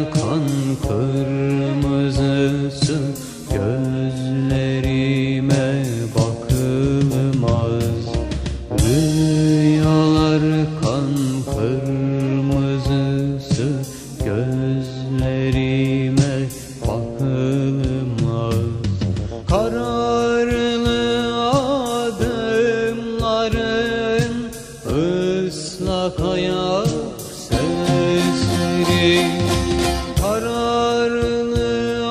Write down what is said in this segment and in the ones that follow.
kan kırmızısı, gözlerime bakılmaz. Rüyalar kan kırmızısı, gözlerime bakılmaz. Kararlı adımların, ıslak ayak sesleri, kararlı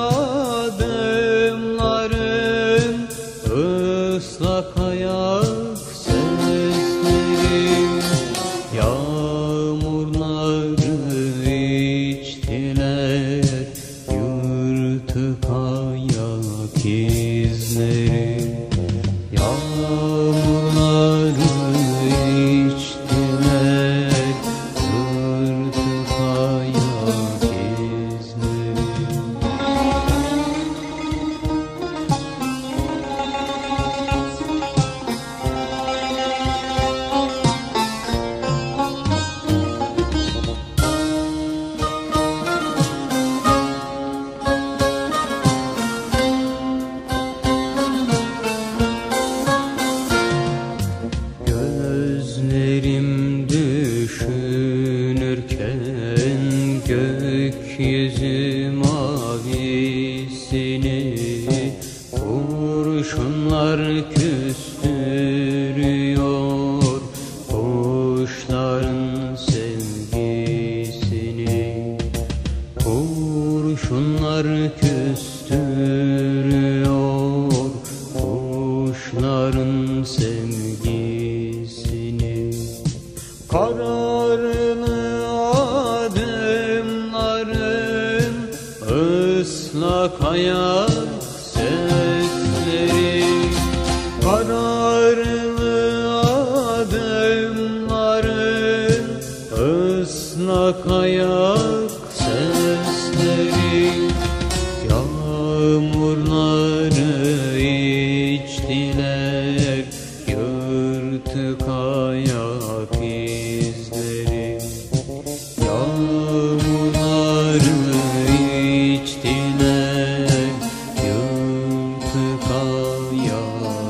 adımların, ıslak ayak sesleri, yağmurları içtiler, yırtık ayak izleri. Yağmurları içtiler, yırtık ayak izleri. Gözlerim düşünürken gökyüzü mavisini, kurşunlar küstürüyor kuşların sevgisini. Kurşunlar küstürüyor kuşların sevgisini. Kararlı adımların, ıslak ayak sesleri, kararlı adımların, ıslak ayak sesleri. Yağmurları içtiler, yırtık ayak izleri. Yağmurları içtiler, yırtık ayak